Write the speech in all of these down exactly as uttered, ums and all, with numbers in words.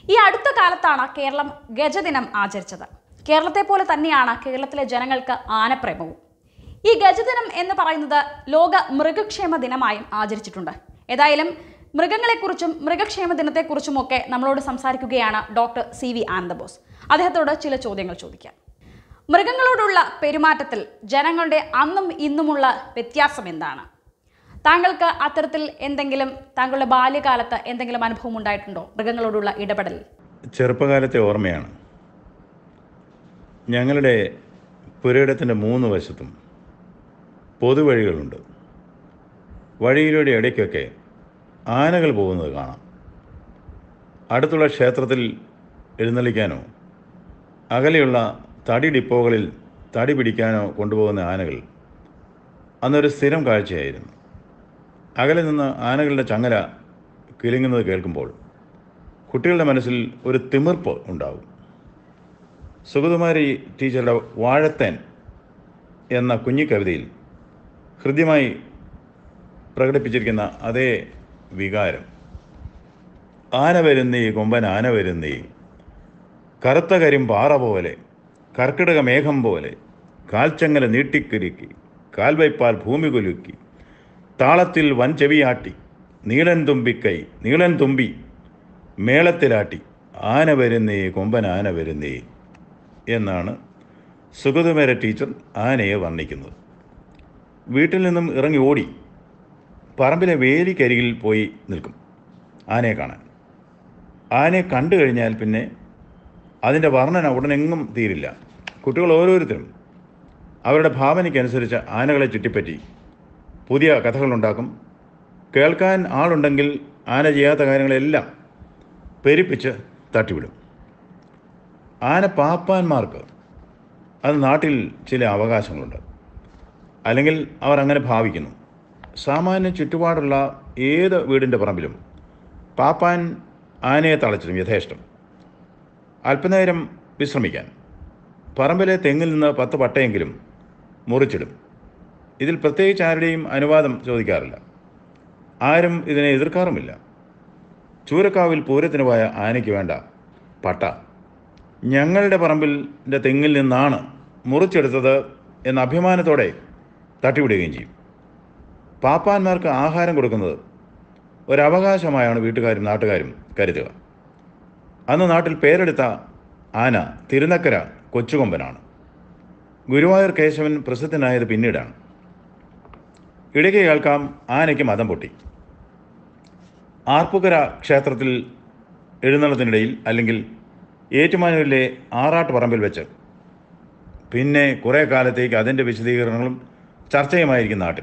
ഈ അടുത്ത കാലത്താണ് കേരളം ഗജദിനം ആചരിച്ചത്. കേരളത്തെ പോലെ തന്നെയാണ് കേരളത്തിലെ ജനങ്ങൾക്ക് ആനപ്രേമവും. ഈ ഗജദിനം എന്ന് പറയുന്നത് ലോക മൃഗക്ഷേമ ദിനമായും ആചരിച്ചിട്ടുണ്ട്. ഏതായാലും മൃഗങ്ങളെക്കുറിച്ചും മൃഗക്ഷേമ ദിനത്തെക്കുറിച്ചുമൊക്കെ നമ്മളോട് സംസാരിക്കുകയാണ് ഡോക്ടർ സി വി ആനന്ദബോസ്. അദ്ദേഹത്തോട് ചില ചോദ്യങ്ങൾ ചോദിക്കാം. മൃഗങ്ങളോടുള്ള പെരുമാറ്റത്തിൽ ജനങ്ങളുടെ അന്നും ഇന്നുമുള്ള വ്യത്യാസം എന്താണ്? താങ്കൾക്ക് അത്തരത്തിൽ എന്തെങ്കിലും താങ്കളുടെ ബാല്യകാലത്ത് എന്തെങ്കിലും അനുഭവം ഉണ്ടായിട്ടുണ്ടോ മൃഗങ്ങളോടുള്ള ഇടപെടൽ? ചെറുപ്പകാലത്തെ ഓർമ്മയാണ്. ഞങ്ങളുടെ പുരയിടത്തിൻ്റെ മൂന്ന് വശത്തും പൊതുവഴികളുണ്ട്. വഴിയിലൂടെ ഇടയ്ക്കൊക്കെ ആനകൾ പോകുന്നത് കാണാം. അടുത്തുള്ള ക്ഷേത്രത്തിൽ എഴുന്നള്ളിക്കാനോ അകലെയുള്ള തടി ഡിപ്പോകളിൽ തടി പിടിക്കാനോ കൊണ്ടുപോകുന്ന ആനകൾ അന്നൊരു സ്ഥിരം കാഴ്ചയായിരുന്നു. അകലെ നിന്ന് ആനകളുടെ ചങ്ങല കിലുങ്ങുന്നത് കേൾക്കുമ്പോൾ കുട്ടികളുടെ മനസ്സിൽ ഒരു തിമിർപ്പ് ഉണ്ടാകും. സുഗതകുമാരി ടീച്ചറുടെ വാഴത്തേൻ എന്ന കുഞ്ഞി കവിതയിൽ ഹൃദ്യമായി പ്രകടിപ്പിച്ചിരിക്കുന്ന അതേ വികാരം. ആന വരുന്നീ കൊമ്പൻ ആന വരുന്നീ, കറുത്ത കരിം പാറ പോലെ കർക്കിടക മേഘം പോലെ കാൽച്ചങ്ങല നീട്ടിക്കുരുക്കി കാൽവയ്പാൽ ഭൂമി കുലുക്കി താളത്തിൽ വൻചെവിയാട്ടി നീളൻ തുമ്പിക്കൈ നീളൻ തുമ്പി മേളത്തിലാട്ടി ആന വരുന്നേ കൊമ്പൻ ആന വരുന്നേ എന്നാണ് സുഗതകുമാരി ടീച്ചർ ആനയെ വർണ്ണിക്കുന്നത്. വീട്ടിൽ നിന്നും ഇറങ്ങി ഓടി പറമ്പിലെ വേലിക്കരികിൽ പോയി നിൽക്കും ആനയെ കാണാൻ. ആനയെ കണ്ടു കഴിഞ്ഞാൽ പിന്നെ അതിൻ്റെ വർണ്ണന ഉടനെങ്ങും തീരില്ല. കുട്ടികൾ ഓരോരുത്തരും അവരുടെ ഭാവനയ്ക്കനുസരിച്ച് ആനകളെ ചുറ്റിപ്പറ്റി പുതിയ കഥകളുണ്ടാക്കും. കേൾക്കാൻ ആളുണ്ടെങ്കിൽ ആന ചെയ്യാത്ത കാര്യങ്ങളെല്ലാം പെരുപ്പിച്ച് തട്ടിവിടും. ആന പാപ്പാന്മാർക്ക് അത് നാട്ടിൽ ചില അവകാശങ്ങളുണ്ട്, അല്ലെങ്കിൽ അവർ അങ്ങനെ ഭാവിക്കുന്നു. സാമാന്യ ചുറ്റുപാടുള്ള ഏത് വീടിൻ്റെ പറമ്പിലും പാപ്പാൻ ആനയെ തളച്ചിടും യഥേഷ്ടം. അല്പനേരം വിശ്രമിക്കാൻ പറമ്പിലെ തെങ്ങിൽ നിന്ന് പത്ത് പട്ടയെങ്കിലും മുറിച്ചിടും. ഇതിൽ പ്രത്യേകിച്ച് ആരുടെയും അനുവാദം ചോദിക്കാറില്ല. ആരും ഇതിനെ എതിർക്കാറുമില്ല. ചൂരക്കാവിൽ പൂരത്തിന് പോയ ആനയ്ക്ക് വേണ്ട പട്ട ഞങ്ങളുടെ പറമ്പിൻ്റെ തെങ്ങിൽ നിന്നാണ് മുറിച്ചെടുത്തത് എന്ന അഭിമാനത്തോടെ തട്ടിവിടുകയും ചെയ്യും. പാപ്പാന്മാർക്ക് ആഹാരം കൊടുക്കുന്നത് ഒരവകാശമായാണ് വീട്ടുകാരും നാട്ടുകാരും കരുതുക. അന്ന് നാട്ടിൽ പേരെടുത്ത ആന തിരുനക്കര കൊച്ചുകൊമ്പനാണ്. ഗുരുവായൂർ കേശവൻ പ്രസിദ്ധനായത് പിന്നീടാണ്. ഇടയ്ക്ക് കേൾക്കാം ആനയ്ക്ക് മദം പൊട്ടി. ആർപ്പുകര ക്ഷേത്രത്തിൽ എഴുന്നള്ളത്തിനിടയിൽ അല്ലെങ്കിൽ ഏറ്റുമാനൂരിലെ ആറാട്ട് പറമ്പിൽ വെച്ച് പിന്നെ കുറേ കാലത്തേക്ക് അതിൻ്റെ വിശദീകരണങ്ങളും ചർച്ചയുമായിരിക്കും നാട്ടിൽ.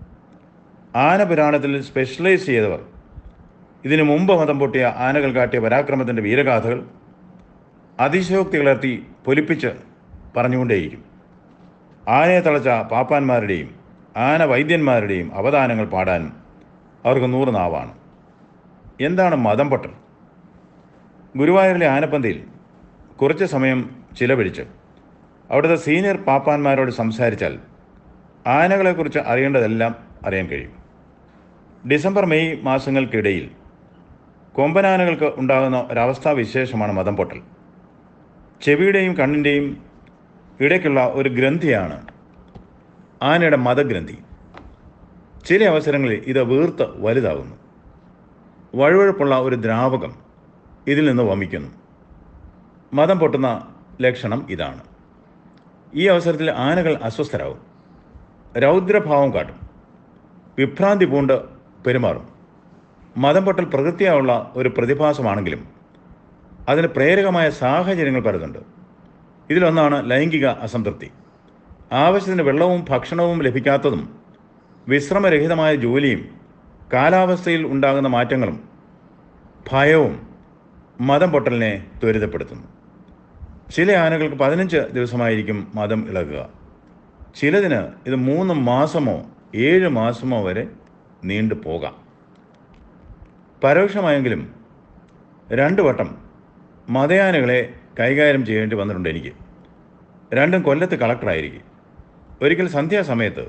ആന പുരാണത്തിൽ സ്പെഷ്യലൈസ് ചെയ്തവർ ഇതിനു മുമ്പ് മതം പൊട്ടിയ ആനകൾ കാട്ടിയ പരാക്രമത്തിൻ്റെ വീരഗാഥകൾ അതിശയോക്തി കലർത്തി പൊലിപ്പിച്ച് പറഞ്ഞുകൊണ്ടേയിരിക്കും. ആനയെ തളച്ച പാപ്പാന്മാരുടെയും ആന വൈദ്യന്മാരുടെയും അവദാനങ്ങൾ പാടാൻ അവർക്ക് നൂറ് നാവാണ്. എന്താണ് മതം പൊട്ടൽ? ഗുരുവായൂരിലെ ആനപ്പന്തിയിൽ കുറച്ച് സമയം ചിലവഴിച്ച് അവിടുത്തെ സീനിയർ പാപ്പാന്മാരോട് സംസാരിച്ചാൽ ആനകളെക്കുറിച്ച് അറിയേണ്ടതെല്ലാം അറിയാൻ കഴിയും. ഡിസംബർ മെയ് മാസങ്ങൾക്കിടയിൽ കൊമ്പനാനകൾക്ക് ഉണ്ടാകുന്ന ഒരവസ്ഥാവിശേഷമാണ് മദം പൊട്ടൽ. ചെവിയുടെയും കണ്ണിൻ്റെയും ഇടയ്ക്കുള്ള ഒരു ഗ്രന്ഥിയാണ് ആനയുടെ മദഗ്രന്ഥി. ചില അവസരങ്ങളിൽ ഇത് വീർത്ത് വലുതാകുന്നു. വഴുവഴുപ്പുള്ള ഒരു ദ്രാവകം ഇതിൽ നിന്ന് വമിക്കുന്നു. മദം പൊട്ടുന്ന ലക്ഷണം ഇതാണ്. ഈ അവസരത്തിൽ ആനകൾ അസ്വസ്ഥരാകും, രൗദ്രഭാവം കാട്ടും, വിഭ്രാന്തി പൂണ്ട് പെരുമാറും. മദം പൊട്ടൽ പ്രകൃതിയായുള്ള ഒരു പ്രതിഭാസമാണെങ്കിലും അതിന് പ്രേരകമായ സാഹചര്യങ്ങൾ പലതുണ്ട്. ഇതിലൊന്നാണ് ലൈംഗിക അസംതൃപ്തി. ആവശ്യത്തിന് വെള്ളവും ഭക്ഷണവും ലഭിക്കാത്തതും വിശ്രമരഹിതമായ ജോലിയും കാലാവസ്ഥയിൽ ഉണ്ടാകുന്ന മാറ്റങ്ങളും ഭയവും മദം പൊട്ടലിനെ ത്വരിതപ്പെടുത്തുന്നു. ചില ആനകൾക്ക് പതിനഞ്ച് ദിവസമായിരിക്കും മദം ഇളകുക. ചിലതിന് ഇത് മൂന്ന് മാസമോ ഏഴ് മാസമോ വരെ നീണ്ടു പോകാം. പരോക്ഷമായെങ്കിലും രണ്ടു വട്ടം മതയാനകളെ കൈകാര്യം ചെയ്യേണ്ടി വന്നിട്ടുണ്ട് എനിക്ക്. രണ്ടും കൊല്ലത്ത് കളക്ടറായിരിക്കും. ഒരിക്കൽ സന്ധ്യാസമയത്ത്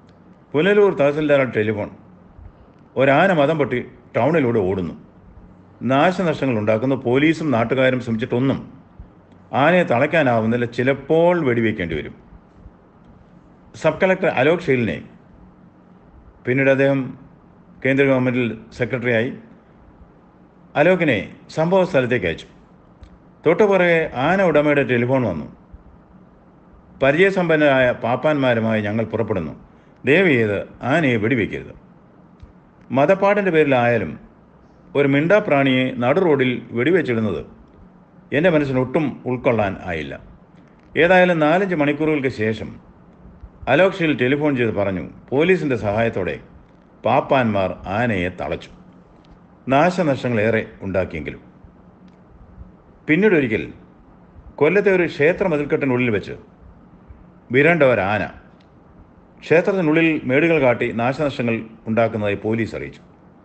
പുനലൂർ തഹസിൽദാരുടെ ടെലിഫോൺ, ഒരാന മദം പൊട്ടി ടൗണിലൂടെ ഓടുന്നു. നാശനഷ്ടങ്ങൾ ഉണ്ടാക്കുന്ന പോലീസും നാട്ടുകാരും ശ്രമിച്ചിട്ടൊന്നും ആനയെ തളയ്ക്കാനാവുന്നില്ല. ചിലപ്പോൾ വെടിവെക്കേണ്ടി വരും. സബ് കളക്ടർ അലോക് ഷെയ്ലിനെ, പിന്നീട് അദ്ദേഹം കേന്ദ്ര ഗവൺമെൻറ്റിൽ സെക്രട്ടറിയായി, അലോകിനെ സംഭവ സ്ഥലത്തേക്ക് അയച്ചു. തൊട്ടുപുറകെ ആന ഉടമയുടെ ടെലിഫോൺ വന്നു. പരിചയസമ്പന്നരായ പാപ്പാന്മാരുമായി ഞങ്ങൾ പുറപ്പെടുന്നു. ദയവ് ചെയ്ത് ആനയെ വെടിവെക്കരുത്. മതപ്പാടിൻ്റെ പേരിലായാലും ഒരു മിണ്ടാപ്രാണിയെ നടു റോഡിൽ വെടിവെച്ചിടുന്നത് എൻ്റെ മനസ്സിനൊട്ടും ഉൾക്കൊള്ളാൻ ആയില്ല. ഏതായാലും നാലഞ്ച് മണിക്കൂറുകൾക്ക് ശേഷം അലോക് ഷെയ്ൽ ടെലിഫോൺ ചെയ്ത് പറഞ്ഞു, പോലീസിൻ്റെ സഹായത്തോടെ പാപ്പാന്മാർ ആനയെ തളച്ചു. നാശനഷ്ടങ്ങളേറെ ഉണ്ടാക്കിയെങ്കിലും. പിന്നീടൊരിക്കൽ കൊല്ലത്തെ ഒരു ക്ഷേത്ര മതിൽക്കെട്ടിനുള്ളിൽ വെച്ച് വിരണ്ട ഒരാന ക്ഷേത്രത്തിനുള്ളിൽ മേടുകൾ കാട്ടി നാശനഷ്ടങ്ങൾ ഉണ്ടാക്കുന്നതായി പോലീസ് അറിയിച്ചു.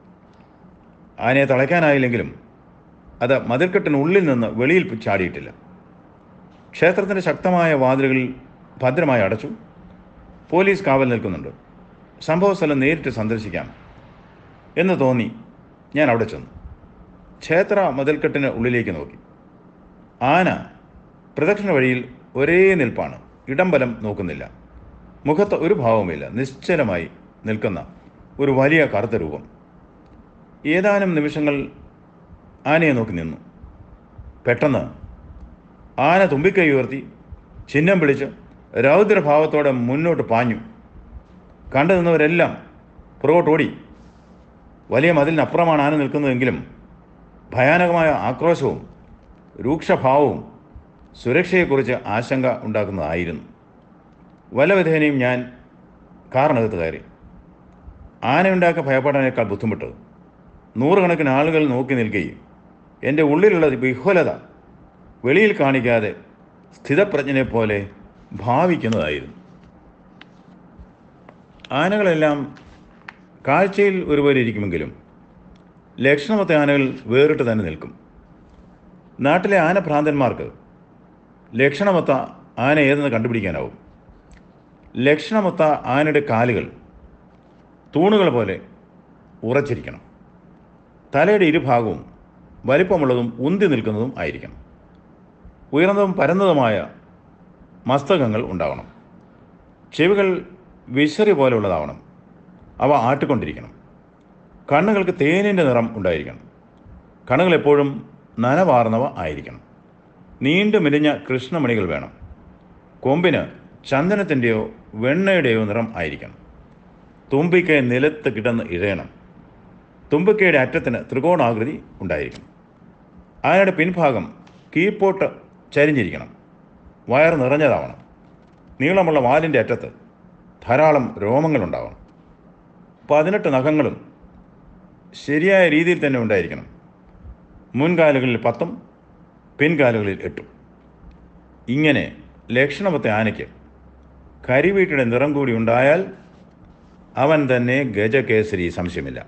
ആനയെ തളയ്ക്കാനായില്ലെങ്കിലും അത് മതിൽക്കെട്ടിനുള്ളിൽ നിന്ന് വെളിയിൽ ചാടിയിട്ടില്ല. ക്ഷേത്രത്തിൻ്റെ ശക്തമായ വാതിലുകൾ ഭദ്രമായി അടച്ചു. പോലീസ് കാവൽ നിൽക്കുന്നുണ്ട്. സംഭവസ്ഥലം നേരിട്ട് സന്ദർശിക്കാം എന്ന് തോന്നി ഞാൻ അവിടെ ചെന്നു. ക്ഷേത്ര മതിൽക്കെട്ടിന് ഉള്ളിലേക്ക് നോക്കി. ആന പ്രദക്ഷിണ വഴിയിൽ ഒരേ നിൽപ്പാണ്. ഇടംബലം നോക്കുന്നില്ല. മുഖത്ത് ഒരു ഭാവവുമില്ല. നിശ്ചലമായി നിൽക്കുന്ന ഒരു വലിയ കറുത്ത രൂപം. ഏതാനും നിമിഷങ്ങൾ ആനയെ നോക്കി നിന്നു. പെട്ടെന്ന് ആന തുമ്പിക്കൈ ഉയർത്തി ചിഹ്നം പിടിച്ച് രൗദ്രഭാവത്തോടെ മുന്നോട്ട് പാഞ്ഞു. കണ്ടു നിന്നവരെല്ലാം പുറകോട്ടോടി. വലിയ മതിലിനപ്പുറമാണ് ആന നിൽക്കുന്നതെങ്കിലും ഭയാനകമായ ആക്രോശവും രൂക്ഷഭാവവും സുരക്ഷയെക്കുറിച്ച് ആശങ്ക ഉണ്ടാക്കുന്നതായിരുന്നു. വല്ലവിധേനയും ഞാൻ കാറിനകത്ത് കയറി. ആനയുണ്ടാക്കിയ ഭയപ്പെടാനേക്കാൾ ബുദ്ധിമുട്ട് നൂറുകണക്കിന് ആളുകൾ നോക്കി നിൽക്കുകയും എൻ്റെ ഉള്ളിലുള്ള വിഹ്വലത വെളിയിൽ കാണിക്കാതെ സ്ഥിതപ്രജ്ഞനെ പോലെ ഭാവിക്കുന്നതായിരുന്നു. ആനകളെല്ലാം കാഴ്ചയിൽ ഒരുപോലെ ഇരിക്കുമെങ്കിലും ലക്ഷണമൊത്ത ആനകൾ വേറിട്ട് തന്നെ നിൽക്കും. നാട്ടിലെ ആനഭ്രാന്തന്മാർക്ക് ലക്ഷണമൊത്ത ആന ഏതെന്ന് കണ്ടുപിടിക്കാനാവും. ലക്ഷണമൊത്ത ആനയുടെ കാലുകൾ തൂണുകൾ പോലെ ഉറച്ചിരിക്കണം. തലയുടെ ഇരുഭാഗവും വലിപ്പമുള്ളതും ഉന്തി നിൽക്കുന്നതും ആയിരിക്കണം. ഉയർന്നതും പരന്നതുമായ മസ്തകങ്ങൾ ഉണ്ടാവണം. ചെവികൾ വിശറി പോലെയുള്ളതാവണം. അവ ആട്ടിക്കൊണ്ടിരിക്കണം. കണ്ണുകൾക്ക് തേനിൻ്റെ നിറം ഉണ്ടായിരിക്കണം. കണ്ണുകൾ എപ്പോഴും നനവാർന്നവ ആയിരിക്കണം. നീണ്ടു മെലിഞ്ഞ കൃഷ്ണമണികൾ വേണം. കൊമ്പിന് ചന്ദനത്തിൻ്റെയോ വെണ്ണയുടെയോ നിറം ആയിരിക്കണം. തുമ്പിക്കൈ നിലത്ത് കിടന്ന് ഇഴയണം. തുമ്പിക്കൈയുടെ അറ്റത്തിന് ത്രികോണാകൃതി ഉണ്ടായിരിക്കണം. ആനയുടെ പിൻഭാഗം കീഴ്പോട്ട് ചരിഞ്ഞിരിക്കണം. വയർ നിറഞ്ഞതാവണം. നീളമുള്ള വാലിൻ്റെ അറ്റത്ത് ധാരാളം രോമങ്ങളുണ്ടാവണം. പതിനെട്ട് നഖങ്ങളും ശരിയായ രീതിയിൽ തന്നെ ഉണ്ടായിരിക്കണം. മുൻകാലുകളിൽ പത്തും പിൻകാലുകളിൽ എട്ടും. ഇങ്ങനെ ലക്ഷണമൊത്ത ആനയ്ക്ക് കരിവീട്ടിയുടെ നിറം കൂടി ഉണ്ടായാൽ അവൻ തന്നെ ഗജകേസരി, സംശയമില്ല.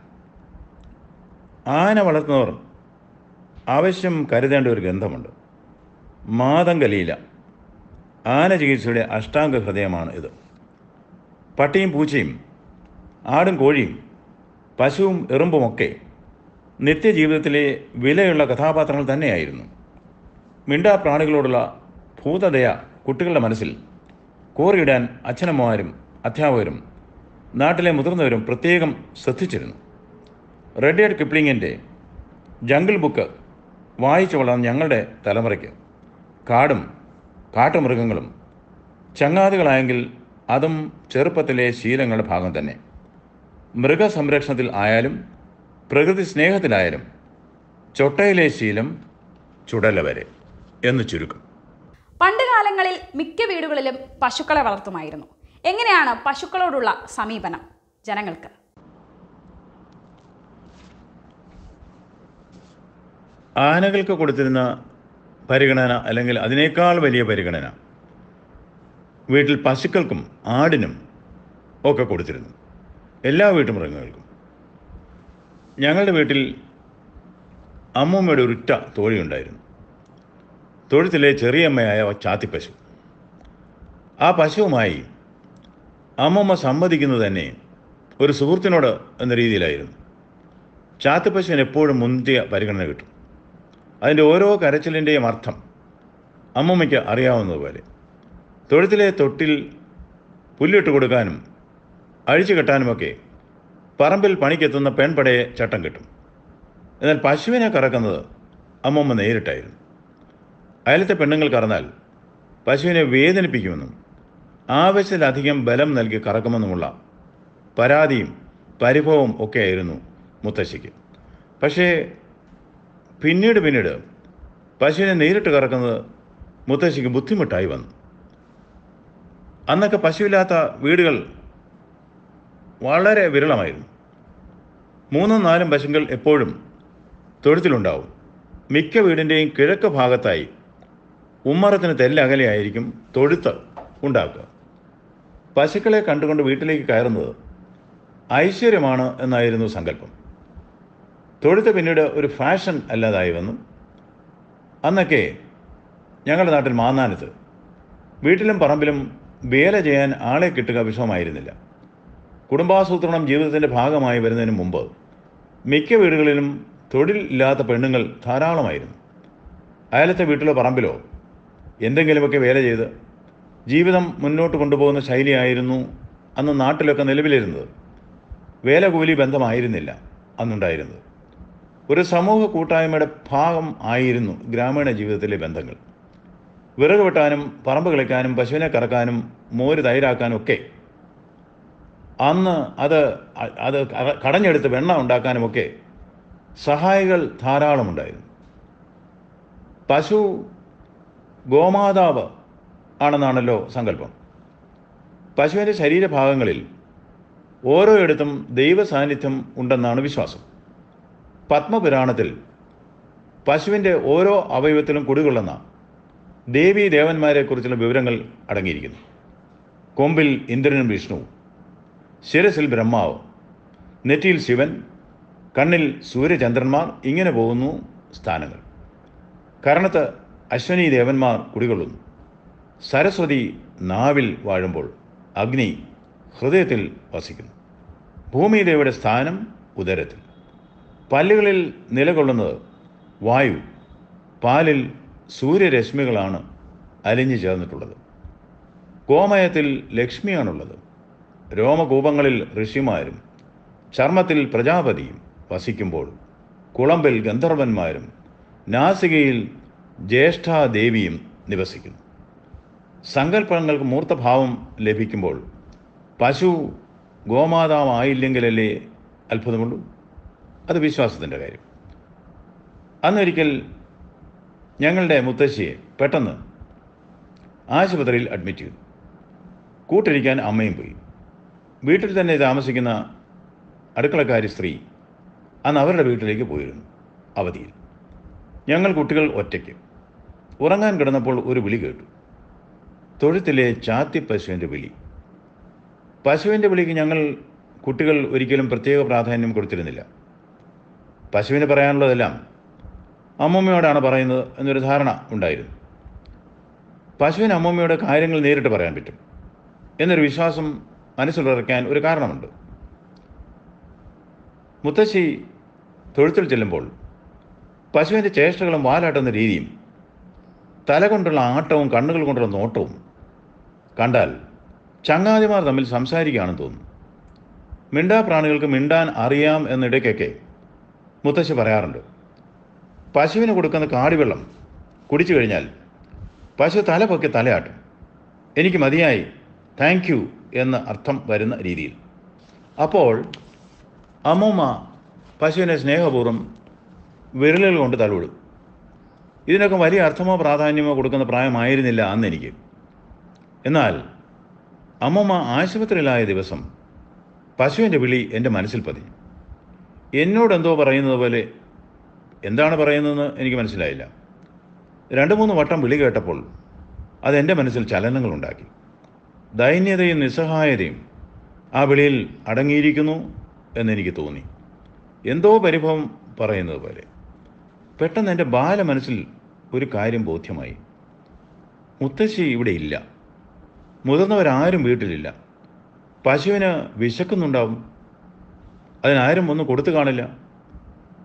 ആന വളർത്തുന്നവർ ആവശ്യം കരുതേണ്ട ഒരു ഗന്ധമുണ്ട്. മാതംഗലീല ആന ചികിത്സയുടെ അഷ്ടാംഗ ഹൃദയമാണ് ഇത്. പട്ടിയും പൂച്ചയും ആടും കോഴിയും പശുവും എറുമ്പുമൊക്കെ നിത്യജീവിതത്തിലെ വിലയുള്ള കഥാപാത്രങ്ങൾ തന്നെയായിരുന്നു. മിണ്ടാ പ്രാണികളോടുള്ള ഭൂതദയ കുട്ടികളുടെ മനസ്സിൽ കോറിയിടാൻ അച്ഛനമ്മമാരും അധ്യാപകരും നാട്ടിലെ മുതിർന്നവരും പ്രത്യേകം ശ്രദ്ധിച്ചിരുന്നു. റെഡ്യാർഡ് കിപ്ലിങ്ങിൻ്റെ ജംഗിൾ ബുക്ക് വായിച്ചു വളർന്ന ഞങ്ങളുടെ തലമുറയ്ക്ക് കാടും കാട്ടുമൃഗങ്ങളും ചങ്ങാതികളായെങ്കിൽ അതും ചെറുപ്പത്തിലെ ശീലങ്ങളുടെ ഭാഗം തന്നെ. മൃഗസംരക്ഷണത്തിൽ ആയാലും പ്രകൃതി സ്നേഹത്തിലായാലും ചൊട്ടയിലെ ശീലം ചുടല വരെ എന്ന് ചുരുക്കം. പണ്ട് കാലങ്ങളിൽ മിക്ക വീടുകളിലും പശുക്കളെ വളർത്തുമായിരുന്നു. എങ്ങനെയാണ് പശുക്കളോടുള്ള സമീപനം ജനങ്ങൾക്ക്? ആനകൾക്ക് കൊടുത്തിരുന്ന പരിഗണന അല്ലെങ്കിൽ അതിനേക്കാൾ വലിയ പരിഗണന വീട്ടിൽ പശുക്കൾക്കും ആടിനും ഒക്കെ കൊടുത്തിരുന്നു. എല്ലാ വീട്ടുമൃഗങ്ങൾക്കും. ഞങ്ങളുടെ വീട്ടിൽ അമ്മൂമ്മയുടെ ഒരുറ്റ തോഴിയുണ്ടായിരുന്നു. തൊഴുത്തിലെ ചെറിയമ്മയായ ചാത്തിപ്പശു. ആ പശുവുമായി അമ്മൂമ്മ സംവദിക്കുന്നത് തന്നെ ഒരു സുഹൃത്തിനോട് എന്ന രീതിയിലായിരുന്നു. ചാത്തുപശുവിന് എപ്പോഴും മുന്തിയ പരിഗണന കിട്ടും. അതിൻ്റെ ഓരോ കരച്ചിലിൻ്റെയും അർത്ഥം അമ്മൂമ്മയ്ക്ക് അറിയാവുന്നതുപോലെ. തൊഴുത്തിലെ തൊട്ടിൽ പുല്ലിട്ട് കൊടുക്കാനും അഴിച്ചു കെട്ടാനുമൊക്കെ പറമ്പിൽ പണിക്കെത്തുന്ന പെൺപടയെ ചട്ടം കിട്ടും. എന്നാൽ പശുവിനെ കറക്കുന്നത് അമ്മൂമ്മ നേരിട്ടായിരുന്നു. അയലത്തെ പെണ്ണുങ്ങൾ കറന്നാൽ പശുവിനെ വേദനിപ്പിക്കുമെന്നും ആവശ്യത്തിലധികം ബലം നൽകി കറക്കുമെന്നുമുള്ള പരാതിയും പരിഭവവും ഒക്കെയായിരുന്നു മുത്തശ്ശിക്ക്. പക്ഷേ പിന്നീട് പിന്നീട് പശുവിനെ നേരിട്ട് കറക്കുന്നത് മുത്തശ്ശിക്ക് ബുദ്ധിമുട്ടായി വന്നു. അന്നൊക്കെ പശുവില്ലാത്ത വീടുകൾ വളരെ വിരളമായിരുന്നു. മൂന്നും നാലും പശുക്കൾ എപ്പോഴും തൊഴുത്തിലുണ്ടാവും. മിക്ക വീടിൻ്റെയും കിഴക്ക് ഭാഗത്തായി ഉമ്മറത്തിന് തെല്ലകലെയായിരിക്കും തൊഴുത്ത് ഉണ്ടാക്കുക. പശുക്കളെ കണ്ടുകൊണ്ട് വീട്ടിലേക്ക് കയറുന്നത് ഐശ്വര്യമാണ് എന്നായിരുന്നു സങ്കല്പം. തൊഴുത്ത് പിന്നീട് ഒരു ഫാഷൻ അല്ലാതായി വന്നു. അന്നൊക്കെ ഞങ്ങളുടെ നാട്ടിൽ മാന്നാനത്ത് വീട്ടിലും പറമ്പിലും വേല ചെയ്യാൻ ആളെ കിട്ടുക വിഷമമായിരുന്നില്ല. കുടുംബാസൂത്രണം ജീവിതത്തിൻ്റെ ഭാഗമായി വരുന്നതിന് മുമ്പ് മിക്ക വീടുകളിലും തൊഴിലില്ലാത്ത പെണ്ണുങ്ങൾ ധാരാളമായിരുന്നു. അയലത്തെ വീട്ടിലോ പറമ്പിലോ എന്തെങ്കിലുമൊക്കെ വേല ചെയ്ത് ജീവിതം മുന്നോട്ട് കൊണ്ടുപോകുന്ന ശൈലിയായിരുന്നു അന്ന് നാട്ടിലൊക്കെ നിലവിലിരുന്നത്. വേലകൂലി ബന്ധമായിരുന്നില്ല അന്നുണ്ടായിരുന്നത്. ഒരു സമൂഹ കൂട്ടായ്മയുടെ ഭാഗം ആയിരുന്നു ഗ്രാമീണ ജീവിതത്തിലെ ബന്ധങ്ങൾ. വിറക് വെട്ടാനും പറമ്പ് കളിക്കാനും പശുവിനെ കറക്കാനും മോര് തൈരാക്കാനും ഒക്കെ അന്ന് അത് അത് കടഞ്ഞെടുത്ത് വെണ്ണ ഉണ്ടാക്കാനുമൊക്കെ സഹായികൾ ധാരാളമുണ്ടായിരുന്നു. പശു ഗോമാതാവ് ആണെന്നാണല്ലോ സങ്കല്പം. പശുവിൻ്റെ ശരീരഭാഗങ്ങളിൽ ഓരോയിടത്തും ദൈവ സാന്നിധ്യം ഉണ്ടെന്നാണ് വിശ്വാസം. പത്മപുരാണത്തിൽ പശുവിൻ്റെ ഓരോ അവയവത്തിലും കുടികൊള്ളുന്ന ദേവീ ദേവന്മാരെക്കുറിച്ചുള്ള വിവരങ്ങൾ അടങ്ങിയിരിക്കുന്നു. കൊമ്പിൽ ഇന്ദ്രനും വിഷ്ണുവും, ശിരസിൽ ബ്രഹ്മാവ്, നെറ്റിയിൽ ശിവൻ, കണ്ണിൽ സൂര്യചന്ദ്രന്മാർ, ഇങ്ങനെ പോകുന്നു സ്ഥാനങ്ങൾ. കരണത്ത് അശ്വനി ദേവന്മാർ കുടികൊള്ളുന്നു. സരസ്വതി നാവിൽ വാഴുമ്പോൾ അഗ്നി ഹൃദയത്തിൽ വസിക്കുന്നു. ഭൂമിദേവിയുടെ സ്ഥാനം ഉദരത്തിൽ. പല്ലുകളിൽ നിലകൊള്ളുന്നത് വായു. പാലിൽ സൂര്യരശ്മികളാണ് അലിഞ്ഞു ചേർന്നിട്ടുള്ളത്. ഗോമയത്തിൽ ലക്ഷ്മിയാണുള്ളത്. രോമകൂപങ്ങളിൽ ഋഷിമാരും ചർമ്മത്തിൽ പ്രജാപതിയും വസിക്കുമ്പോൾ കുളമ്പിൽ ഗന്ധർവന്മാരും നാസികയിൽ ജ്യേഷ്ഠാദേവിയും നിവസിക്കുന്നു. സങ്കല്പങ്ങൾക്ക് മൂർത്തഭാവം ലഭിക്കുമ്പോൾ പശു ഗോമാതാവായില്ലെങ്കിലല്ലേ അത്ഭുതമുള്ളൂ. അത് വിശ്വാസത്തിൻ്റെ കാര്യം. അന്നൊരിക്കൽ ഞങ്ങളുടെ മുത്തശ്ശിയെ പെട്ടെന്ന് ആശുപത്രിയിൽ അഡ്മിറ്റ് ചെയ്തു. കൂട്ടിരിക്കാൻ അമ്മയും പോയി. വീട്ടിൽ തന്നെ താമസിക്കുന്ന അടുക്കളക്കാരി സ്ത്രീ അന്ന് അവരുടെ വീട്ടിലേക്ക് പോയിരുന്നു അവധിയിൽ. ഞങ്ങൾ കുട്ടികൾ ഒറ്റയ്ക്ക്. ഉറങ്ങാൻ കിടന്നപ്പോൾ ഒരു വിളി കേട്ടു. തൊഴുത്തിലെ ചാത്തി പശുവിൻ്റെ വിളി. പശുവിൻ്റെ വിളിക്ക് ഞങ്ങൾ കുട്ടികൾ ഒരിക്കലും പ്രത്യേക പ്രാധാന്യം കൊടുത്തിരുന്നില്ല. പശുവിന് പറയാനുള്ളതെല്ലാം അമ്മൂമ്മയോടാണ് പറയുന്നത് എന്നൊരു ധാരണ ഉണ്ടായിരുന്നു. പശുവിന് അമ്മൂമ്മയോട് കാര്യങ്ങൾ നേരിട്ട് പറയാൻ പറ്റും എന്നൊരു വിശ്വാസം മനസ്സിലുറക്കാൻ ഒരു കാരണമുണ്ട്. മുത്തശ്ശി തൊഴുത്തിൽ ചെല്ലുമ്പോൾ പശുവിൻ്റെ ചേഷ്ടകളും വാലാട്ടുന്ന രീതിയും തല കൊണ്ടുള്ള ആട്ടവും കണ്ണുകൾ കൊണ്ടുള്ള നോട്ടവും കണ്ടാൽ ചങ്ങാതിമാർ തമ്മിൽ സംസാരിക്കുകയാണെന്ന് തോന്നുന്നു. മിണ്ടാപ്രാണികൾക്ക് മിണ്ടാൻ അറിയാം എന്നിടയ്ക്കൊക്കെ മുത്തശ്ശി പറയാറുണ്ട്. പശുവിന് കൊടുക്കുന്ന കാടിവെള്ളം കുടിച്ചു കഴിഞ്ഞാൽ പശു തല പൊക്കി തലയാട്ടും. എനിക്ക് മതിയായി, താങ്ക് യു എന്ന് അർത്ഥം വരുന്ന രീതിയിൽ. അപ്പോൾ അമ്മൂമ്മ പശുവിനെ സ്നേഹപൂർവ്വം വിരലുകൾ കൊണ്ട് തലോടും. ഇതിനൊക്കെ വലിയ അർത്ഥമോ പ്രാധാന്യമോ കൊടുക്കുന്ന പ്രായമായിരുന്നില്ല അന്നെനിക്ക്. എന്നാൽ അമ്മൂമ്മ ആശുപത്രിയിലായ ദിവസം പശുവിൻ്റെ വിളി എൻ്റെ മനസ്സിൽ പതിഞ്ഞു. എന്നോടെന്തോ പറയുന്നത് പോലെ. എന്താണ് പറയുന്നതെന്ന് എനിക്ക് മനസ്സിലായില്ല. രണ്ട് മൂന്ന് വട്ടം വിളി കേട്ടപ്പോൾ അതെൻ്റെ മനസ്സിൽ ചലനങ്ങളുണ്ടാക്കി. ദൈന്യതയും നിസ്സഹായതയും ആ വിളിയിൽ അടങ്ങിയിരിക്കുന്നു എന്നെനിക്ക് തോന്നി. എന്തോ പരിഭവം പറയുന്നത് പോലെ. പെട്ടെന്ന് എൻ്റെ ബാല മനസ്സിൽ ഒരു കാര്യം ബോധ്യമായി. മുത്തശ്ശി ഇവിടെ ഇല്ല. മുതിർന്നവരാരും വീട്ടിലില്ല. പശുവിന് വിശക്കുന്നുണ്ടാവും. അതിനാരും ഒന്നും കൊടുത്തു കാണില്ല.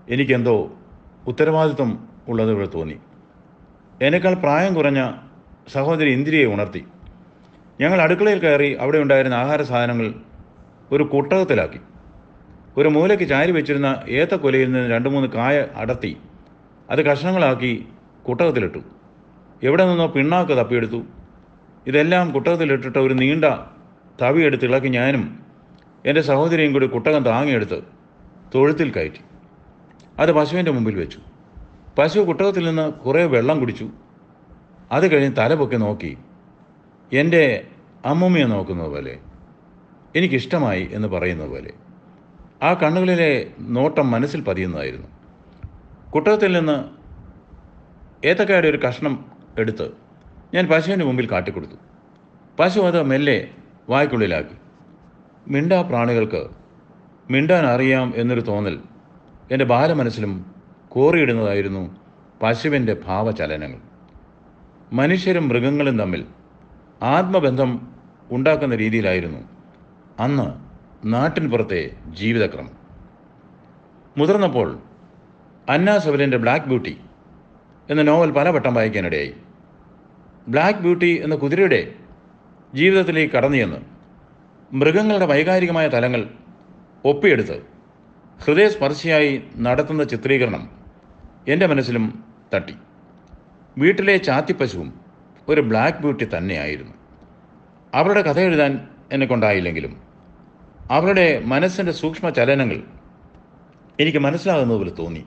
എനിക്കെന്തോ ഉത്തരവാദിത്വം ഉള്ളതുപോലെ തോന്നി. എന്നേക്കാൾ പ്രായം കുറഞ്ഞ സഹോദരി ഇന്ദിരയെ ഉണർത്തി. ഞങ്ങൾ അടുക്കളയിൽ കയറി അവിടെ ഉണ്ടായിരുന്ന ആഹാര സാധനങ്ങൾ ഒരു കുട്ടകത്തിലാക്കി. ഒരു മൂലയ്ക്ക് ചാരി വെച്ചിരുന്ന ഏത്തക്കൊലയിൽ നിന്ന് രണ്ട് മൂന്ന് കായ അടർത്തി അത് കഷ്ണങ്ങളാക്കി കുട്ടകത്തിലിട്ടു. എവിടെ നിന്നോ പിണ്ണാക്ക് തപ്പിയെടുത്തു. ഇതെല്ലാം കുട്ടകത്തിലിട്ടിട്ട് ഒരു നീണ്ട തവിയെടുത്ത് ഇളക്കി ഞാനും എൻ്റെ സഹോദരിയും കൂടി കുട്ടകം താങ്ങിയെടുത്ത് തൊഴുത്തിൽ കയറ്റി. അത് പശുവിൻ്റെ മുമ്പിൽ വെച്ചു. പശു കുട്ടകത്തിൽ നിന്ന് കുറേ വെള്ളം കുടിച്ചു. അത് കഴിഞ്ഞ് തലപൊക്കി നോക്കി എൻ്റെ അമ്മൂമ്മയെ നോക്കുന്നത് പോലെ, എനിക്കിഷ്ടമായി എന്ന് പറയുന്നത് പോലെ. ആ കണ്ണുകളിലെ നോട്ടം മനസ്സിൽ പതിയുന്നതായിരുന്നു. കുട്ടകത്തിൽ നിന്ന് ഏത്തക്കായുടെ ഒരു കഷ്ണം എടുത്ത് ഞാൻ പശുവിൻ്റെ മുമ്പിൽ കാട്ടിക്കൊടുത്തു. പശു അത് മെല്ലെ വായ്ക്കുള്ളിലാക്കി. മിണ്ടാ പ്രാണികൾക്ക് മിണ്ടാൻ അറിയാം എന്നൊരു തോന്നൽ എൻ്റെ ബാലമനസ്സിലും കോറിയിടുന്നതായിരുന്നു പശുവിൻ്റെ ഭാവചലനങ്ങൾ. മനുഷ്യരും മൃഗങ്ങളും തമ്മിൽ ആത്മബന്ധം ഉണ്ടാക്കുന്ന രീതിയിലായിരുന്നു അന്ന് നാട്ടിൻ പുറത്തെ ജീവിതക്രമം. മുതിർന്നപ്പോൾ അന്നാ സെവലിൻ്റെ ബ്ലാക്ക് ബ്യൂട്ടി എന്ന നോവൽ പലവട്ടം വായിക്കാനിടയായി. ബ്ലാക്ക് ബ്യൂട്ടി എന്ന കുതിരയുടെ ജീവിതത്തിലേക്ക് കടന്നു ചെന്ന് മൃഗങ്ങളുടെ വൈകാരികമായ തലങ്ങൾ ഒപ്പിയെടുത്ത് ഹൃദയസ്പർശിയായി നടത്തുന്ന ചിത്രീകരണം എൻ്റെ മനസ്സിലും തട്ടി. വീട്ടിലെ ചാത്തിപ്പശുവും ഒരു ബ്ലാക്ക് ബ്യൂട്ടി തന്നെയായിരുന്നു. അവരുടെ കഥ എഴുതാൻ എന്നെ കൊണ്ടായില്ലെങ്കിലും അവരുടെ മനസ്സിൻ്റെ സൂക്ഷ്മ ചലനങ്ങൾ എനിക്ക് മനസ്സിലാകുന്നതുപോലെ തോന്നി.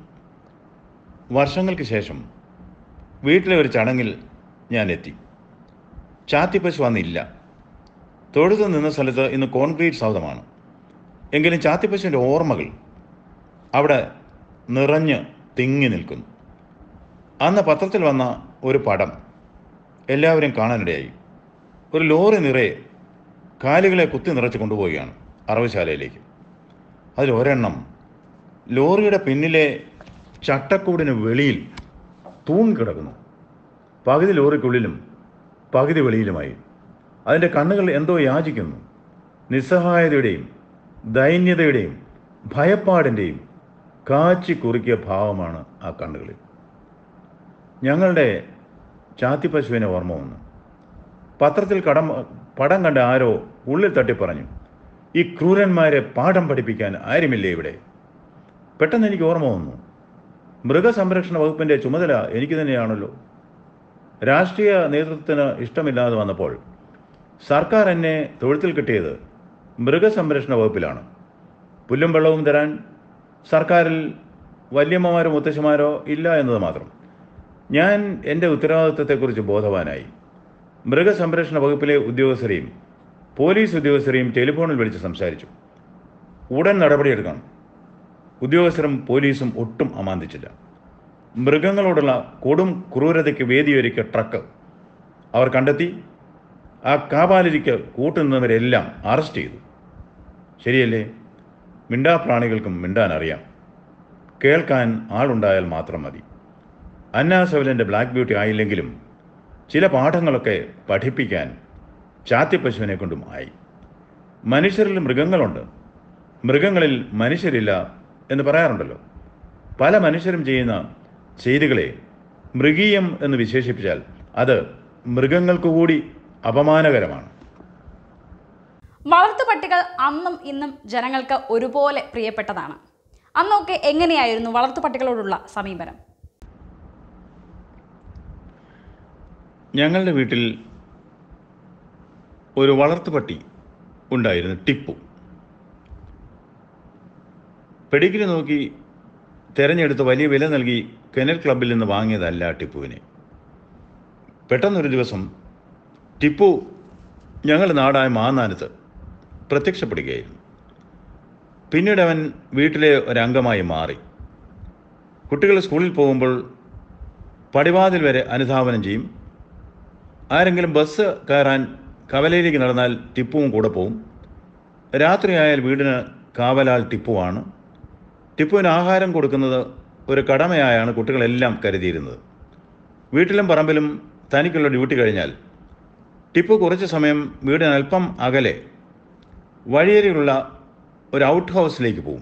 വർഷങ്ങൾക്ക് ശേഷം വീട്ടിലെ ഒരു ചടങ്ങിൽ ഞാൻ എത്തി. ചാത്തിപ്പശു അന്നില്ല. തൊഴുതു നിന്ന സ്ഥലത്ത് ഇന്ന് കോൺക്രീറ്റ് സൗധമാണ്. എങ്കിലും ചാത്തിപ്പശുവിൻ്റെ ഓർമ്മകൾ അവിടെ നിറഞ്ഞ് തിങ്ങി നിൽക്കുന്നു. അന്ന് പത്രത്തിൽ വന്ന ഒരു പടം എല്ലാവരും കാണാനിടയായി. ഒരു ലോറി നിറയെ കാലുകളെ കുത്തി നിറച്ച് കൊണ്ടുപോവുകയാണ് അറവുശാലയിലേക്ക്. അതിലൊരെണ്ണം ലോറിയുടെ പിന്നിലെ ചട്ടക്കൂടിന് വെളിയിൽ തൂങ്ങിക്കിടക്കുന്നു. പകുതി ലോറിക്കുള്ളിലും പകുതി വെളിയിലുമായി. അതിൻ്റെ കണ്ണുകൾ എന്തോ യാചിക്കുന്നു. നിസ്സഹായതയുടെയും ദൈന്യതയുടെയും ഭയപ്പാടിൻ്റെയും കാച്ചി കുറുക്കിയ ഭാവമാണ് ആ കണ്ണുകളിൽ. ഞങ്ങളുടെ ചാത്തിപ്പശുവിനെ ഓർമ്മ വന്നു. പത്രത്തിൽ കടം പടം കണ്ട ആരോ ഉള്ളിൽ തട്ടി പറഞ്ഞു, ഈ ക്രൂരന്മാരെ പാഠം പഠിപ്പിക്കാൻ ആരുമില്ലേ ഇവിടെ? പെട്ടെന്ന് എനിക്ക് ഓർമ്മ വന്നു, മൃഗസംരക്ഷണ വകുപ്പിൻ്റെ ചുമതല എനിക്ക് തന്നെയാണല്ലോ. രാഷ്ട്രീയ നേതൃത്വത്തിന് ഇഷ്ടമില്ലാതെ വന്നപ്പോൾ സർക്കാർ എന്നെ തൊഴുത്തിൽ കിട്ടിയത് മൃഗസംരക്ഷണ വകുപ്പിലാണ്. പുല്ലും വെള്ളവും തരാൻ സർക്കാരിൽ വല്യമ്മമാരോ മുത്തശ്ശിമാരോ ഇല്ല എന്നത് മാത്രം. ഞാൻ എൻ്റെ ഉത്തരവാദിത്വത്തെക്കുറിച്ച് ബോധവാനായി. മൃഗസംരക്ഷണ വകുപ്പിലെ ഉദ്യോഗസ്ഥരെയും പോലീസ് ഉദ്യോഗസ്ഥരെയും ടെലിഫോണിൽ വിളിച്ച് സംസാരിച്ചു. ഉടൻ നടപടിയെടുക്കണം. ഉദ്യോഗസ്ഥരും പോലീസും ഒട്ടും അമാന്തിച്ചില്ല. മൃഗങ്ങളോടുള്ള കൊടും ക്രൂരതയ്ക്ക് വേദിയൊരുക്കിയ ട്രക്ക് അവർ കണ്ടെത്തി. ആ കാപാലിരിക്ക് കൂട്ടുനിന്നവരെല്ലാം അറസ്റ്റ് ചെയ്തു. ശരിയല്ലേ? മിണ്ടാപ്രാണികൾക്കും മിണ്ടാൻ അറിയാം. കേൾക്കാൻ ആളുണ്ടായാൽ മാത്രം മതി. അന്നാ സെവലിൻ്റെ ബ്ലാക്ക് ബ്യൂട്ടി ആയില്ലെങ്കിലും ചില പാഠങ്ങളൊക്കെ പഠിപ്പിക്കാൻ ചാത്തിപ്പശുവിനെ കൊണ്ടും ആയി. മനുഷ്യരിൽ മൃഗങ്ങളുണ്ട്, മൃഗങ്ങളിൽ മനുഷ്യരില്ല എന്ന് പറയാറുണ്ടല്ലോ. പല മനുഷ്യരും ചെയ്യുന്ന ചെയ്തികളെ മൃഗീയം എന്ന് വിശേഷിപ്പിച്ചാൽ അത് മൃഗങ്ങൾക്ക് കൂടി അപമാനകരമാണ്. വളർത്തുപട്ടികൾ അന്നും ഇന്നും ജനങ്ങൾക്ക് ഒരുപോലെ പ്രിയപ്പെട്ടതാണ്. അന്നൊക്കെ എങ്ങനെയായിരുന്നു വളർത്തുപട്ടികളോടുള്ള സമീപനം? ഞങ്ങളുടെ വീട്ടിൽ ഒരു വളർത്തുപട്ടി ഉണ്ടായിരുന്നു, ടിപ്പു. പെഡിഗ്രി നോക്കി തിരഞ്ഞെടുത്ത് വലിയ വില നൽകി കെനൽ ക്ലബിൽ നിന്ന് വാങ്ങിയതല്ല ടിപ്പുവിനെ. പെട്ടെന്നൊരു ദിവസം ടിപ്പു ഞങ്ങളുടെ നാടായ മാന്നാനത്ത് പ്രത്യക്ഷപ്പെടുകയായിരുന്നു. പിന്നീട് അവൻ വീട്ടിലെ ഒരംഗമായി മാറി. കുട്ടികൾ സ്കൂളിൽ പോകുമ്പോൾ പടിവാതിൽ വരെ അനുധാവനം ചെയ്യും. ആരെങ്കിലും ബസ് കയറാൻ കവലയിലേക്ക് നടന്നാൽ ടിപ്പുവും കൂടെ പോവും. രാത്രിയായാൽ വീടിന് കാവലാൽ ടിപ്പുവാണ്. ടിപ്പുവിന് ആഹാരം കൊടുക്കുന്നത് ഒരു കടമയായാണ് കുട്ടികളെല്ലാം കരുതിയിരുന്നത്. വീട്ടിലും പറമ്പിലും തനിക്കുള്ള ഡ്യൂട്ടി കഴിഞ്ഞാൽ ടിപ്പു കുറച്ച് സമയം വീടിന് അല്പം അകലെ വഴിയരികിലുള്ള ഒരു ഔട്ട് ഹൗസിലേക്ക് പോവും.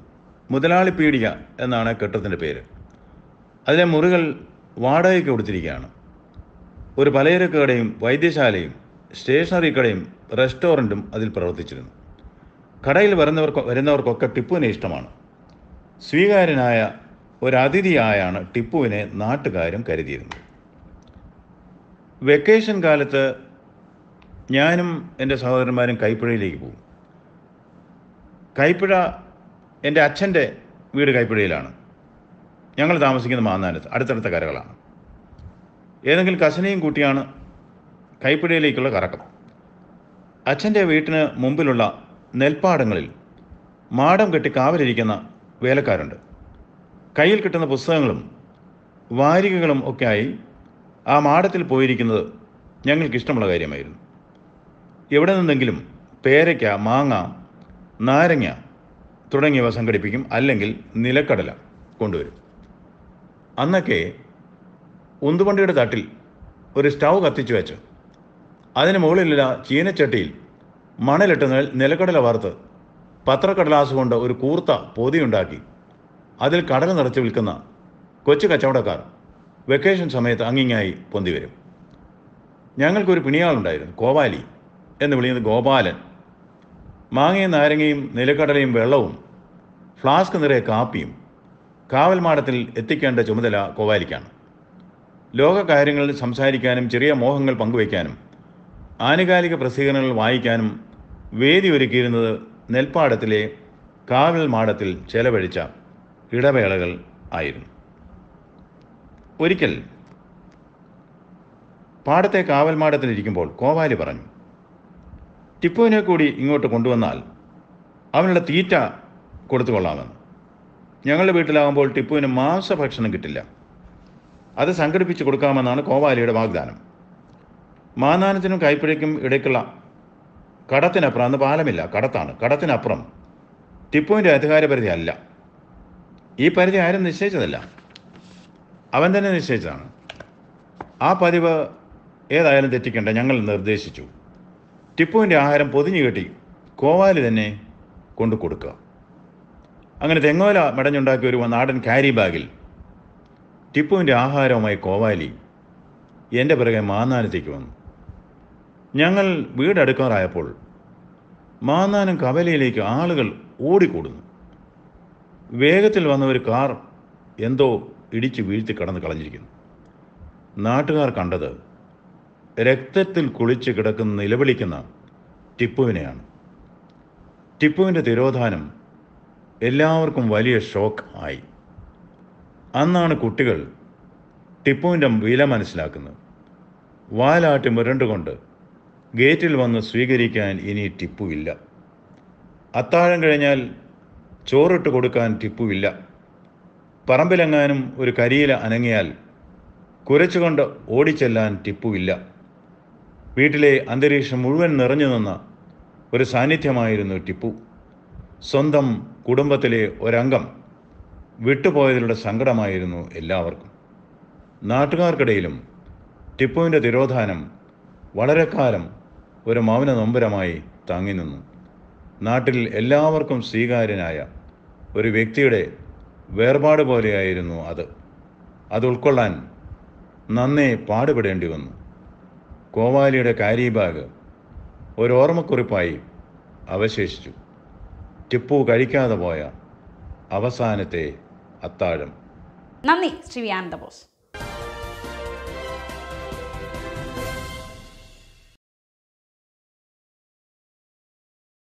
മുതലാളി പീടിക എന്നാണ് കെട്ടിടത്തിൻ്റെ പേര്. അതിലെ മുറികൾ വാടകയ്ക്ക് കൊടുത്തിരിക്കുകയാണ്. ഒരു പലചരക്ക് കടയും വൈദ്യശാലയും സ്റ്റേഷനറി കടയും റെസ്റ്റോറൻറ്റും അതിൽ പ്രവർത്തിച്ചിരുന്നു. കടയിൽ വരുന്നവർക്ക് വരുന്നവർക്കൊക്കെ ടിപ്പുവിനെ ഇഷ്ടമാണ്. സ്വീകാര്യനായ ഒരതിഥിയായാണ് ടിപ്പുവിനെ നാട്ടുകാരും കരുതിയിരുന്നത്. വെക്കേഷൻ കാലത്ത് ഞാനും എൻ്റെ സഹോദരന്മാരും കൈപ്പുഴയിലേക്ക് പോകും. കൈപ്പുഴ എൻ്റെ അച്ഛൻ്റെ വീട് കൈപ്പുഴയിലാണ്. ഞങ്ങൾ താമസിക്കുന്ന മാന്നാനത്ത്, അടുത്തടുത്ത കരകളാണ്. ഏതെങ്കിലും കസിനെയും കൂട്ടിയാണ് കൈപ്പുഴയിലേക്കുള്ള കറക്കം. അച്ഛൻ്റെ വീട്ടിന് മുമ്പിലുള്ള നെൽപ്പാടങ്ങളിൽ മാടം കെട്ടി കാവലിരിക്കുന്ന വേലക്കാരുണ്ട്. കയ്യിൽ കിട്ടുന്ന പുസ്തകങ്ങളും വാരികകളും ഒക്കെയായി ആ മാടത്തിൽ പോയിരിക്കുന്നത് ഞങ്ങൾക്കിഷ്ടമുള്ള കാര്യമായിരുന്നു. എവിടെ നിന്നെങ്കിലും പേരയ്ക്ക, മാങ്ങ, നാരങ്ങ തുടങ്ങിയവ സംഘടിപ്പിക്കും, അല്ലെങ്കിൽ നിലക്കടല കൊണ്ടുവരും. അന്നൊക്കെ ഉന്തുവണ്ടിയുടെ തട്ടിൽ ഒരു സ്റ്റൗ കത്തിച്ചു വെച്ച് അതിന് മുകളിലുള്ള ചീനച്ചട്ടിയിൽ മണലിട്ട് നിലക്കടല വറുത്ത് പത്രക്കടലാസ് കൊണ്ട് ഒരു കൂർത്ത പൊതിയുണ്ടാക്കി അതിൽ കടല നിറച്ച് വിൽക്കുന്ന കൊച്ചു കച്ചവടക്കാർ വെക്കേഷൻ സമയത്ത് അങ്ങിങ്ങായി പൊന്തി വരും. ഞങ്ങൾക്കൊരു പിണിയാളുണ്ടായിരുന്നു, കോവാലി എന്ന് വിളിക്കുന്നത് ഗോപാലൻ. മാങ്ങയും നാരങ്ങയും നിലക്കടലയും വെള്ളവും ഫ്ലാസ്ക് നിറയെ കാപ്പിയും കാവൽ മാടത്തിൽ എത്തിക്കേണ്ട ചുമതല കോവാലിക്കാണ്. ലോകകാര്യങ്ങളിൽ സംസാരിക്കാനും ചെറിയ മോഹങ്ങൾ പങ്കുവയ്ക്കാനും ആനുകാലിക പ്രസിദ്ധീകരണങ്ങൾ വായിക്കാനും വേദി ഒരുക്കിയിരുന്നത് നെൽപ്പാടത്തിലെ കാവൽ മാടത്തിൽ ചെലവഴിച്ച ഇടവേളകൾ ആയിരുന്നു. ഒരിക്കൽ പാടത്തെ കാവൽ മാടത്തിലിരിക്കുമ്പോൾ കോവാലി പറഞ്ഞു, ടിപ്പുവിനെ കൂടി ഇങ്ങോട്ട് കൊണ്ടുവന്നാൽ അവനുള്ള തീറ്റ കൊടുത്തു കൊള്ളാമെന്ന്. ഞങ്ങളുടെ വീട്ടിലാകുമ്പോൾ ടിപ്പുവിന് മാംസഭക്ഷണം കിട്ടില്ല, അത് സംഘടിപ്പിച്ച് കൊടുക്കാമെന്നാണ് കോവാലിയുടെ വാഗ്ദാനം. മാന്നാനത്തിനും കൈപ്പുഴയ്ക്കും ഇടയ്ക്കുള്ള കടത്തിനപ്പുറം, അന്ന് പാലമില്ല, കടത്താണ്, കടത്തിനപ്പുറം ടിപ്പുവിൻ്റെ അധികാരപരിധി അല്ല. ഈ പരിധി ആരും നിശ്ചയിച്ചതല്ല, അവൻ തന്നെ നിശ്ചയിച്ചതാണ്. ആ പതിവ് ഏതായാലും തെറ്റിക്കേണ്ട ഞങ്ങൾ നിർദ്ദേശിച്ചു. ടിപ്പുവിൻ്റെ ആഹാരം പൊതിഞ്ഞു കെട്ടി കോവാലി തന്നെ കൊണ്ടു കൊടുക്കുക. അങ്ങനെ തെങ്ങോല മെടഞ്ഞുണ്ടാക്കിയ ഒരു നാടൻ ക്യാരി ബാഗിൽ ടിപ്പുവിൻ്റെ ആഹാരവുമായി കോവാലി എൻ്റെ പിറകെ മാന്നാനത്തേക്ക് വന്നു. ഞങ്ങൾ വീടടുക്കാറായപ്പോൾ മാന്നാനം കവലയിലേക്ക് ആളുകൾ ഓടിക്കൂടുന്നു. വേഗത്തിൽ വന്ന ഒരു കാർ എന്തോ ഇടിച്ചു വീഴ്ത്തി കടന്ന് കളഞ്ഞിരിക്കുന്നു. നാട്ടുകാർ കണ്ടത് രക്തത്തിൽ കുളിച്ച് കിടക്കുന്ന നിലവിളിക്കുന്ന ടിപ്പുവിനെയാണ്. ടിപ്പുവിൻ്റെ തിരോധാനം എല്ലാവർക്കും വലിയ ഷോക്ക് ആയി. അന്നാണ് കുട്ടികൾ ടിപ്പുവിൻ്റെ വില മനസ്സിലാക്കുന്നത്. വാലാട്ടി മുരണ്ടുകൊണ്ട് ഗേറ്റിൽ വന്ന് സ്വീകരിക്കാൻ ഇനി ടിപ്പു ഇല്ല. അത്താഴം കഴിഞ്ഞാൽ ചോറിട്ട് കൊടുക്കാൻ ടിപ്പു ഇല്ല. പറമ്പിലെങ്ങാനും ഒരു കരിയില അനങ്ങിയാൽ കുരച്ചുകൊണ്ട് ഓടിച്ചെല്ലാൻ ടിപ്പു ഇല്ല. വീട്ടിലെ അന്തരീക്ഷം മുഴുവൻ നിറഞ്ഞു നിന്ന ഒരു സാന്നിധ്യമായിരുന്നു ടിപ്പു. സ്വന്തം കുടുംബത്തിലെ ഒരംഗം വിട്ടുപോയതിലുള്ള സങ്കടമായിരുന്നു എല്ലാവർക്കും. നാട്ടുകാർക്കിടയിലും ടിപ്പുവിൻ്റെ തിരോധാനം വളരെ കാലം ഒരു മൗന നൊമ്പരമായി തങ്ങി നിന്നു. നാട്ടിൽ എല്ലാവർക്കും സ്വീകാര്യനായ ഒരു വ്യക്തിയുടെ വേർപാട് പോലെയായിരുന്നു അത്. അത് ഉൾക്കൊള്ളാൻ നന്നേ പാടുപെടേണ്ടി വന്നു. കോവാലിയുടെ ക്യാരി ബാഗ് ഒരു ഓർമ്മക്കുറിപ്പായി അവശേഷിച്ചു. ടിപ്പു കഴിക്കാതെ പോയ അവസാനത്തെ അത്താഴം. നന്ദി ശ്രീ ആനന്ദബോസ്.